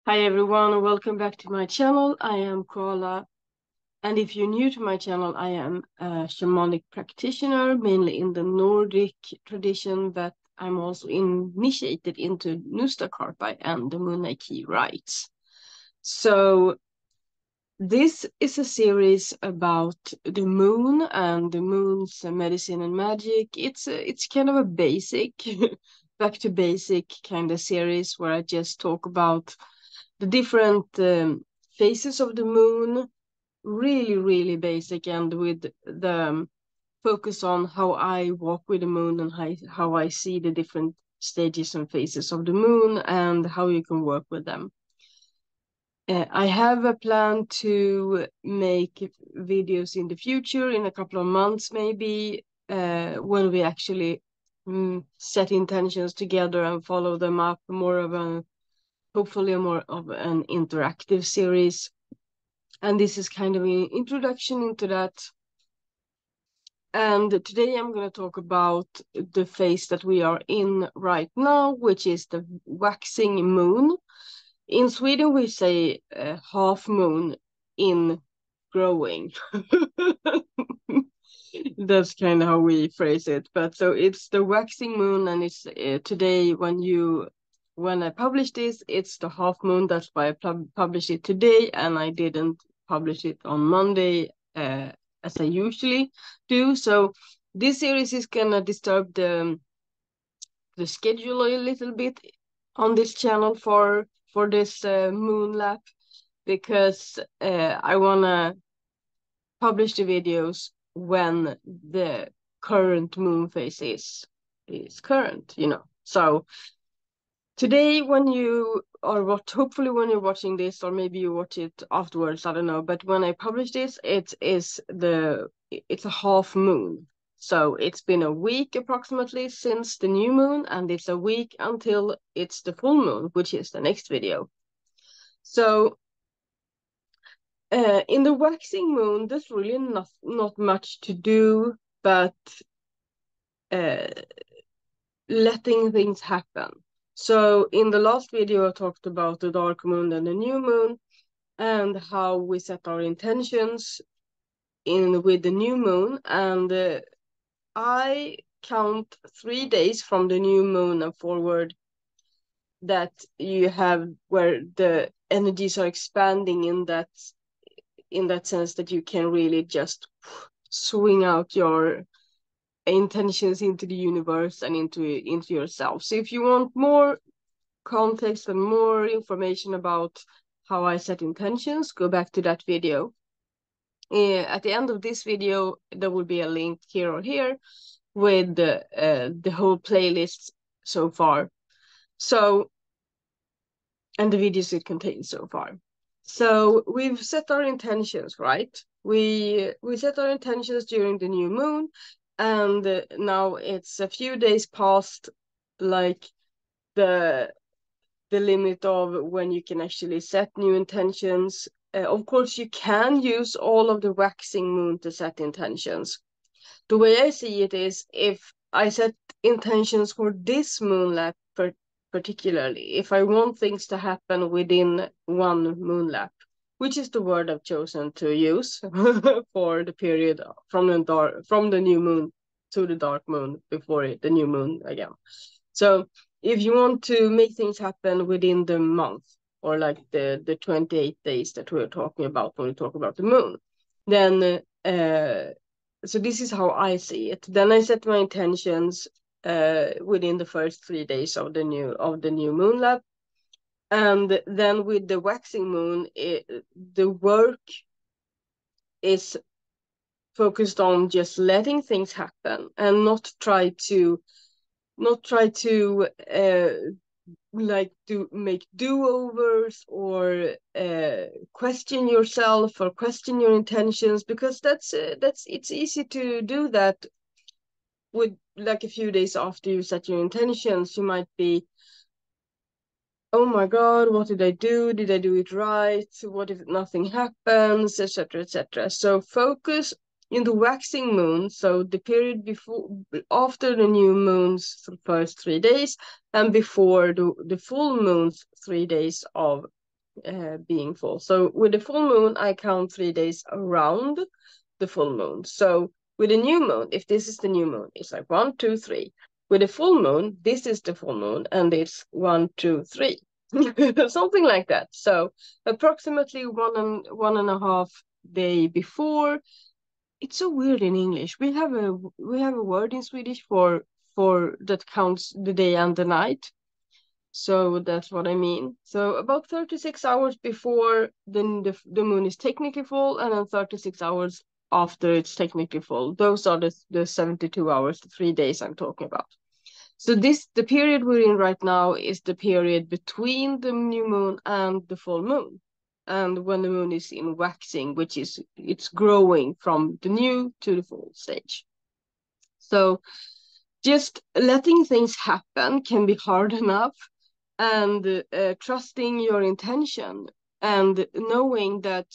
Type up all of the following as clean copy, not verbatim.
Hi everyone, welcome back to my channel. I am Koala, and if you're new to my channel, I am a shamanic practitioner, mainly in the Nordic tradition, but I'm also initiated into Nustakarpai and the Munaiki rites. So this is a series about the moon and the moon's medicine and magic. It's kind of a basic, back to basic kind of series where I just talk about the different phases of the moon, really basic, and with the focus on how I walk with the moon and how I see the different stages and phases of the moon and how you can work with them. I have a plan to make videos in the future, in a couple of months maybe, when we actually set intentions together and follow them up, hopefully more of an interactive series. And this is kind of an introduction into that. And today I'm going to talk about the phase that we are in right now, which is the waxing moon. In Sweden, we say half moon in growing. That's kind of how we phrase it. But so it's the waxing moon, and it's today when I publish this, it's the half moon. That's why I publish it today, and I didn't publish it on Monday as I usually do. So this series is gonna disturb the schedule a little bit on this channel for this moon lap, because I wanna publish the videos when the current moon phase is current, So today, when you are hopefully when you're watching this, or maybe you watch it afterwards, I don't know. But when I publish this, it's a half moon. So it's been a week approximately since the new moon, and it's a week until it's the full moon, which is the next video. So in the waxing moon, there's really not much to do, but letting things happen. So in the last video, I talked about the dark moon and the new moon, and how we set our intentions with the new moon. And I count 3 days from the new moon and forward that you have where the energies are expanding in that sense, that you can really just swing out your intentions into the universe and into yourself. So if you want more context and more information about how I set intentions, go back to that video. At the end of this video, there will be a link here or here with the whole playlist so far. So, and the videos it contains so far. So we've set our intentions, right? We set our intentions during the new moon, and now it's a few days past, like the limit of when you can actually set new intentions. Of course, you can use all of the waxing moon to set intentions. The way I see it is, if I set intentions for this moon lap particularly, if I want things to happen within one moon lap, which is the word I've chosen to use for the period from the new moon to the dark moon before the new moon again. So if you want to make things happen within the month, or like the 28 days that we're talking about when we talk about the moon, then so this is how I see it. Then I set my intentions within the first 3 days of the new moon lap, and then with the waxing moon, the work is focused on just letting things happen and not try to like to make do-overs, or question yourself or question your intentions, because it's easy to do that with like a few days after you set your intentions. You might be, oh my god, what did I do? Did I do it right? What if nothing happens, etc, etc. So focus in the waxing moon, so the period after the new moon's first 3 days, and before the full moon's 3 days of being full. So with the full moon, I count 3 days around the full moon. So with a new moon, if this is the new moon, it's like 1, 2, 3. With a full moon, this is the full moon, and it's 1, 2, 3. Something like that. So approximately one and a half day before. It's so weird in English. We have a word in Swedish for that counts the day and the night. So that's what I mean. So about 36 hours before, then the moon is technically full, and then 36 hours after it's technically full. Those are the 72 hours, the 3 days I'm talking about. So the period we're in right now is the period between the new moon and the full moon. And when the moon is in waxing, which is, it's growing from the new to the full stage. So just letting things happen can be hard enough, and trusting your intention and knowing that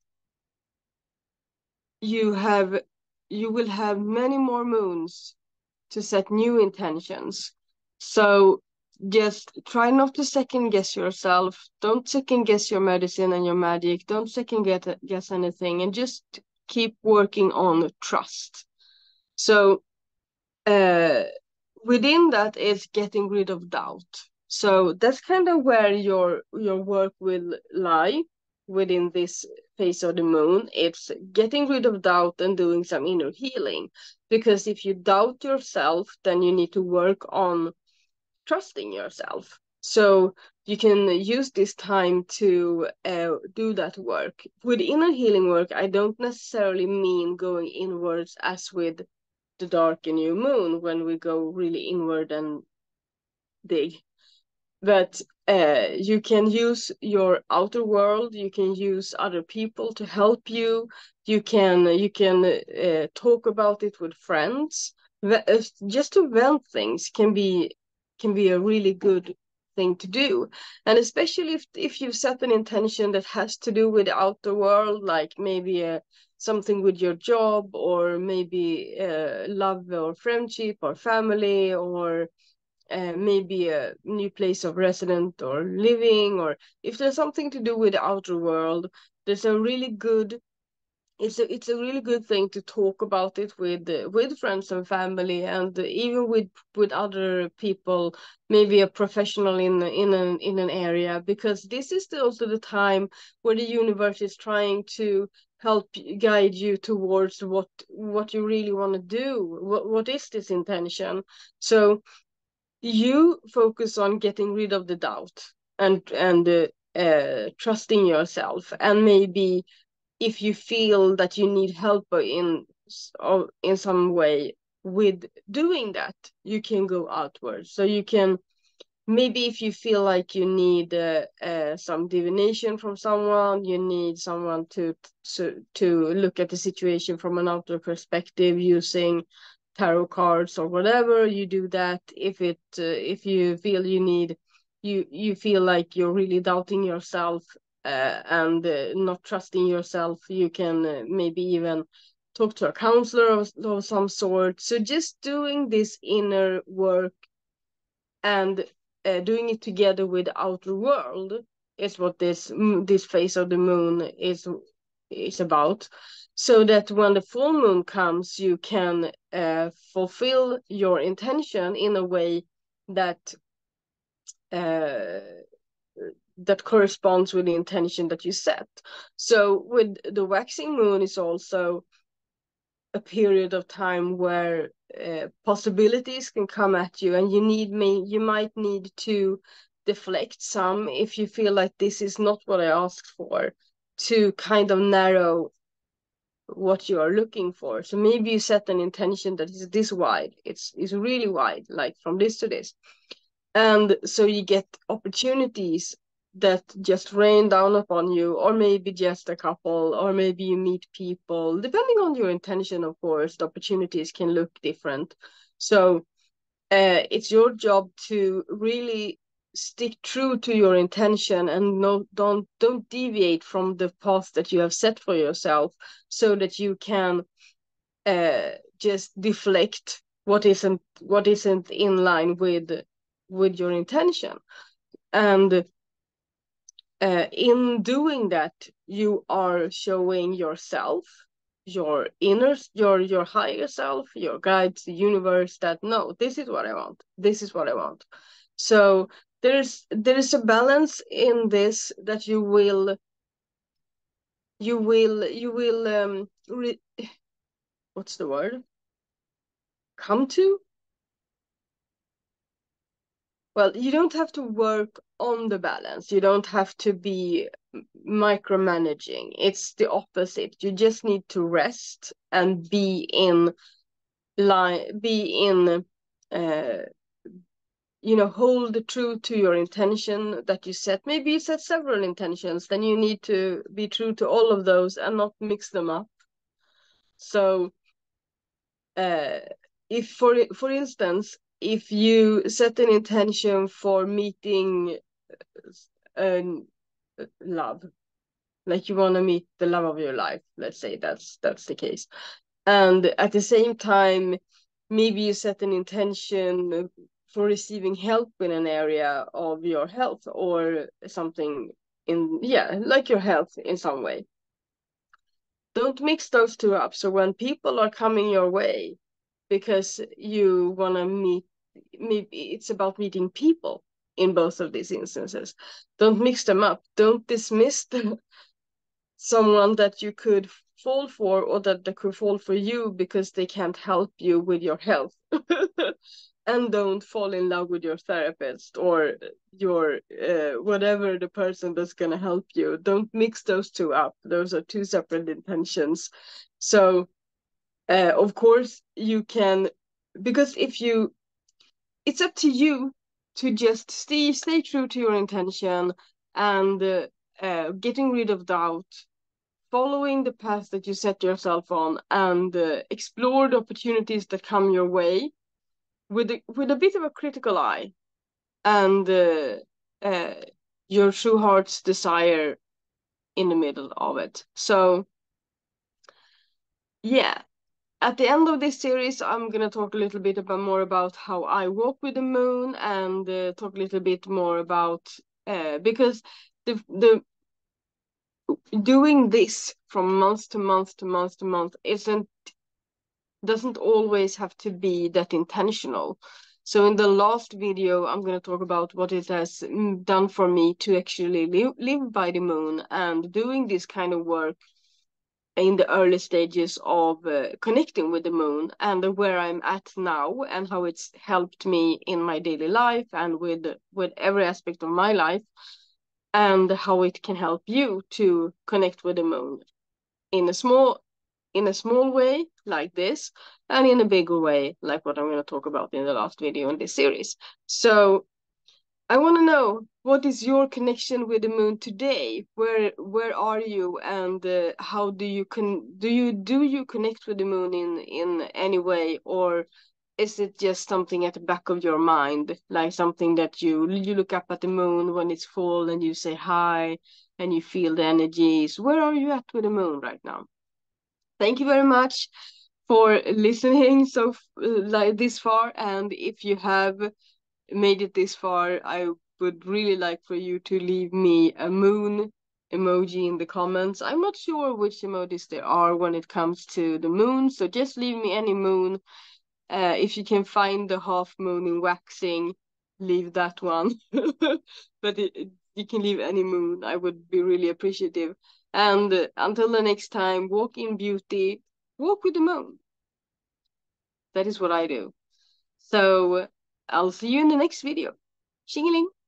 you will have many more moons to set new intentions. So just try not to second guess yourself. Don't second guess your medicine and your magic. Don't second guess anything, and just keep working on trust. So within that is getting rid of doubt. So that's kind of where your work will lie within this phase of the moon. It's getting rid of doubt and doing some inner healing. Because if you doubt yourself, then you need to work on trusting yourself. So you can use this time to do that work. With inner healing work, I don't necessarily mean going inwards as with the dark and new moon, when we go really inward and dig. But you can use your outer world, you can use other people to help you. You can talk about it with friends. Just to vent things can be a really good thing to do. And especially if you've set an intention that has to do with the outer world, like maybe something with your job, or maybe love or friendship or family, or maybe a new place of resident or living, or if there's something to do with the outer world, there's a really good it's a really good thing to talk about it with friends and family, and even with other people, maybe a professional in an area, because this is also the time where the universe is trying to help guide you towards what you really want to do. What is this intention? So you focus on getting rid of the doubt, and trusting yourself, and maybe if you feel that you need help in some way with doing that, you can go outwards. So you can, maybe if you feel like you need some divination from someone, you need someone to look at the situation from an outer perspective using tarot cards or whatever, you do that. If you feel you feel like you're really doubting yourself, and not trusting yourself, you can maybe even talk to a counselor of some sort. So just doing this inner work, and doing it together with the outer world, is what this phase of the moon is about. So that when the full moon comes, you can fulfill your intention in a way that uh, that corresponds with the intention that you set. So with the waxing moon is also a period of time where possibilities can come at you, and you might need to deflect some if you feel like this is not what I asked for, to kind of narrow what you are looking for. So maybe you set an intention that is this wide, it's really wide, like from this to this, and so you get opportunities that just rain down upon you, or maybe just a couple, or maybe you meet people. Depending on your intention, of course, the opportunities can look different. So it's your job to really stick true to your intention, and don't deviate from the path that you have set for yourself, so that you can just deflect what isn't in line with your intention. And in doing that, you are showing yourself, your inner, your higher self, your guides, the universe, that no, this is what I want. This is what I want. So there is a balance in this that you will what's the word, come to. Well, you don't have to work on the balance. You don't have to be micromanaging. It's the opposite. You just need to rest and be in line, be in, hold true to your intention that you set. Maybe you set several intentions, then you need to be true to all of those and not mix them up. So, if for instance, if you set an intention for meeting a love, like you want to meet the love of your life, let's say that's the case, and at the same time maybe you set an intention for receiving help in an area of your health or something, in like your health in some way. Don't mix those two up. So when people are coming your way because you want to meet, maybe it's about meeting people in both of these instances. Don't mix them up. Don't dismiss someone that you could fall for, or that they could fall for you because they can't help you with your health. And don't fall in love with your therapist or your whatever the person that's going to help you. Don't mix those two up. Those are two separate intentions. So of course you can, because it's up to you to just stay true to your intention, and getting rid of doubt, following the path that you set yourself on, and explore the opportunities that come your way with a bit of a critical eye, and uh, your true heart's desire in the middle of it. So yeah, at the end of this series, I'm gonna talk a little bit more about how I walk with the moon, and talk a little bit more about because the doing this from month to month to month to month doesn't always have to be that intentional. So in the last video, I'm going to talk about what it has done for me to actually live by the moon, and doing this kind of work in the early stages of connecting with the moon, and where I'm at now, and how it's helped me in my daily life and with every aspect of my life, and how it can help you to connect with the moon in a small way like this, and in a bigger way like what I'm going to talk about in the last video in this series. So I want to know, what is your connection with the moon today? Where are you, and how do you connect with the moon in any way, or is it just something at the back of your mind, like something that you look up at the moon when it's full and you say hi and you feel the energies? Where are you at with the moon right now? Thank you very much for listening like this far, and if you have made it this far, I would really like for you to leave me a moon emoji in the comments. I'm not sure which emojis there are when it comes to the moon, so just leave me any moon. If you can find the half moon in waxing, leave that one. But you can leave any moon. I would be really appreciative. And until the next time, walk in beauty, walk with the moon. That is what I do. So I'll see you in the next video. Xingeling.